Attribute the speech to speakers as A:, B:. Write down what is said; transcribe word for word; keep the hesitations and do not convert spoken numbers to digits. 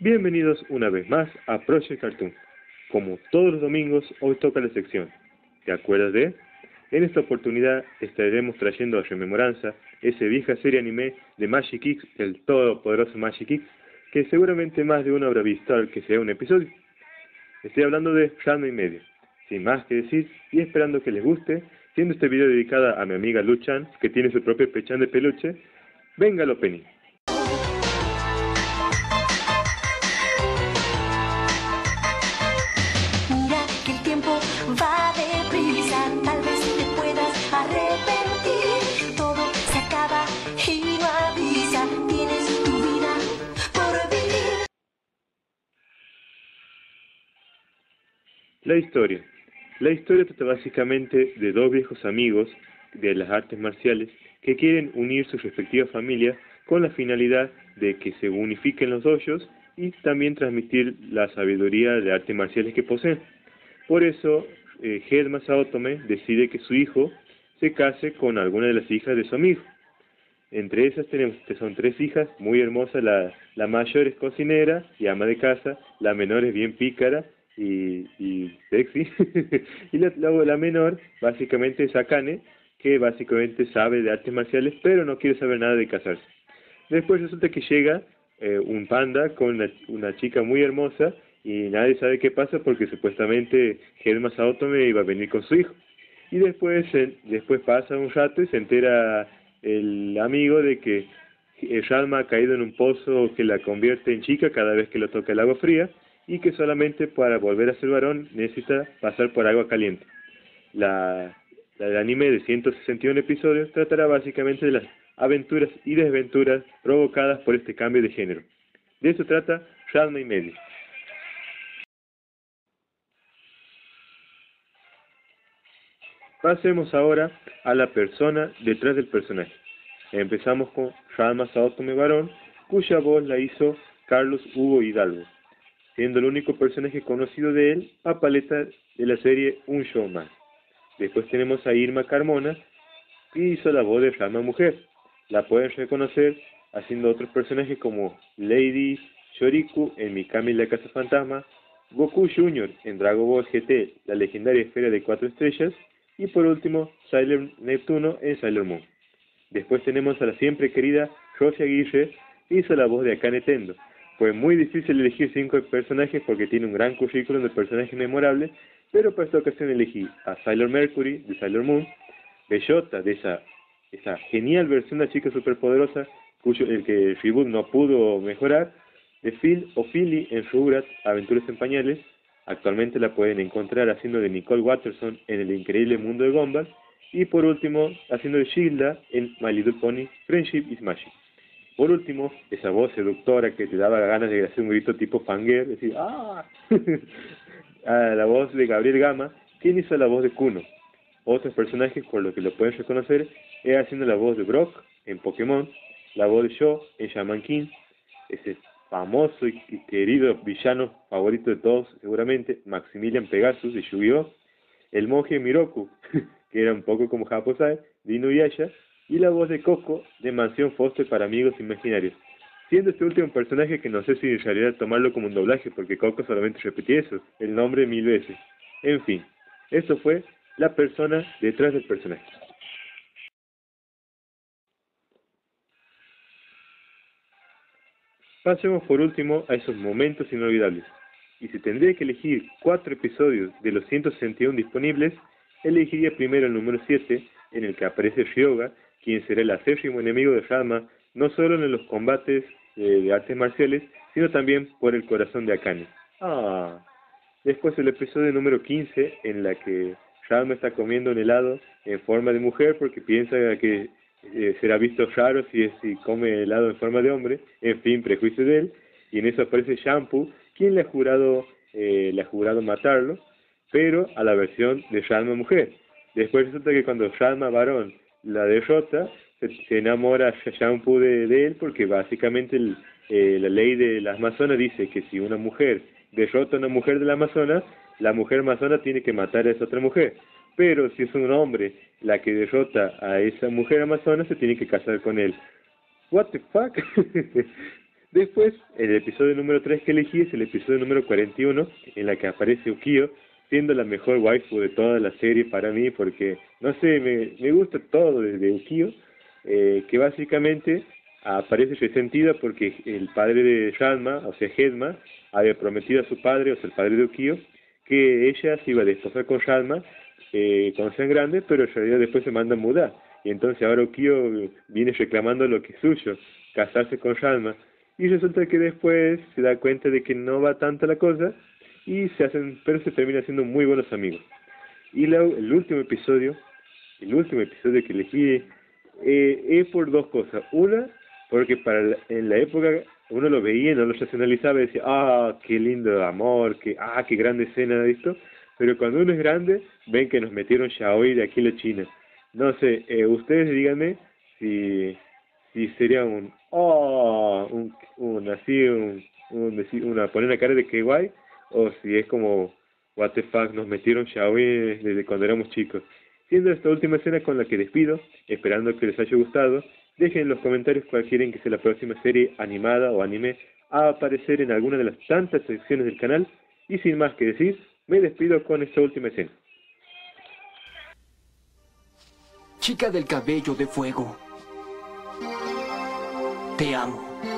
A: Bienvenidos una vez más a Project Cartoon. Como todos los domingos, hoy toca la sección ¿Te acuerdas de? En esta oportunidad estaremos trayendo a rememoranza esa vieja serie anime de Magic X, el todopoderoso Magic X, que seguramente más de uno habrá visto al que sea un episodio. Estoy hablando de Ranma y medio. Sin más que decir, y esperando que les guste, siendo este video dedicado a mi amiga Luchan, que tiene su propio pechán de peluche, venga el opening.
B: Va deprisa, tal vez te puedas arrepentir. Todo se acaba y no avisa. Tienes tu vida por vivir.
A: La historia. La historia trata básicamente de dos viejos amigos de las artes marciales que quieren unir sus respectivas familias con la finalidad de que se unifiquen los dojos y también transmitir la sabiduría de artes marciales que poseen. Por eso, eh, Hedma Saotome decide que su hijo se case con alguna de las hijas de su amigo. Entre esas tenemos, son tres hijas muy hermosas. La, la mayor es cocinera y ama de casa, la menor es bien pícara y, y sexy, y la, la, la menor básicamente es Akane, que básicamente sabe de artes marciales, pero no quiere saber nada de casarse. Después resulta que llega eh, un panda con una, una chica muy hermosa, y nadie sabe qué pasa porque supuestamente Hedma Saotome iba a venir con su hijo. Y después, eh, después pasa un rato y se entera el amigo de que Ranma ha caído en un pozo que la convierte en chica cada vez que lo toca el agua fría, y que solamente para volver a ser varón necesita pasar por agua caliente. La, la del anime de ciento sesenta y uno episodios tratará básicamente de las aventuras y desventuras provocadas por este cambio de género. De eso trata Ranma y medio. Pasemos ahora a la persona detrás del personaje. Empezamos con Ranma Saotome varón, cuya voz la hizo Carlos Hugo Hidalgo, siendo el único personaje conocido de él a paleta de la serie Un Show Más. Después tenemos a Irma Carmona, que hizo la voz de Ranma mujer. La pueden reconocer haciendo otros personajes como Lady Shoriku en Mikami la Casa Fantasma, Goku junior en Dragon Ball G T, la legendaria esfera de cuatro estrellas, y por último, Sailor Neptuno en Sailor Moon. Después tenemos a la siempre querida Rosy Aguirre, que hizo la voz de Akane Tendo. Fue muy difícil elegir cinco personajes porque tiene un gran currículum de personajes memorables, pero para esta ocasión elegí a Sailor Mercury de Sailor Moon, Bellota de esa, esa genial versión de la chica superpoderosa, cuyo el que reboot no pudo mejorar, de Phil o Philly en Rugrats Aventuras en Pañales. Actualmente la pueden encontrar haciendo de Nicole Watterson en El Increíble Mundo de Gumball, y por último haciendo de Shilda en My Little Pony Friendship is Magic. Por último, esa voz seductora que te daba ganas de hacer un grito tipo fangirl, decir ¡ah! A la voz de Gabriel Gama, quien hizo la voz de Kuno. Otros personajes por lo que lo pueden reconocer es haciendo la voz de Brock en Pokémon, la voz de Sho en Shaman King, ese famoso y querido villano favorito de todos seguramente, Maximilian Pegasus de Yu-Gi-Oh!, el monje Miroku, que era un poco como Japosai, de Inuyasha, y la voz de Coco de Mansión Foster para Amigos Imaginarios, siendo este último personaje que no sé si en realidad tomarlo como un doblaje, porque Coco solamente repetía eso, el nombre mil veces. En fin, eso fue la persona detrás del personaje. Pasemos por último a esos momentos inolvidables. Y si tendría que elegir cuatro episodios de los ciento sesenta y uno disponibles, elegiría primero el número siete, en el que aparece Ryoga, quien será el acérrimo enemigo de Ranma, no solo en los combates eh, de artes marciales, sino también por el corazón de Akane. Ah. Después el episodio número quince, en la que Ranma está comiendo un helado en forma de mujer porque piensa que eh, será visto raro si, es, si come helado en forma de hombre, en fin, prejuicio de él, y en eso aparece Shampoo, quien le ha jurado, eh, le ha jurado matarlo, pero a la versión de Ranma mujer. Después resulta que cuando Ranma varón la derrota, se, se enamora Shampoo de, de él, porque básicamente el, eh, la ley de las Amazonas dice que si una mujer derrota a una mujer de la Amazonas, la mujer amazona tiene que matar a esa otra mujer. Pero si es un hombre la que derrota a esa mujer amazona, se tiene que casar con él. What the fuck? Después, el episodio número tres que elegí es el episodio número cuarenta y uno, en la que aparece Ukio, siendo la mejor waifu de toda la serie para mí, porque, no sé, me, me gusta todo desde Ukio, eh, que básicamente aparece resentida porque el padre de Ranma, o sea, Hedma, había prometido a su padre, o sea, el padre de Ukio, que ella se iba a desposar con Ranma eh, cuando sean grandes, pero en realidad después se manda a mudar. Y entonces ahora Ukio viene reclamando lo que es suyo, casarse con Ranma. Y resulta que después se da cuenta de que no va tanto la cosa y se hacen, pero se terminan siendo muy buenos amigos. Y la, el último episodio, el último episodio que elegí eh, es por dos cosas. Una, porque para la, en la época uno lo veía, no lo racionalizaba y decía, ah, qué lindo amor, que, ah, qué grande escena de esto. Pero cuando uno es grande, ven que nos metieron yaoi de aquí a la China. No sé, eh, ustedes díganme si si sería un oh un, un así un, un decir una poner una cara de que guay, o si es como what the fuck, nos metieron yaoi desde cuando éramos chicos. Siendo esta última escena con la que despido, esperando que les haya gustado, dejen en los comentarios cuál quieren que sea la próxima serie animada o anime a aparecer en alguna de las tantas secciones del canal, y sin más que decir, me despido con esta última escena.
C: Chica del cabello de fuego, te amo.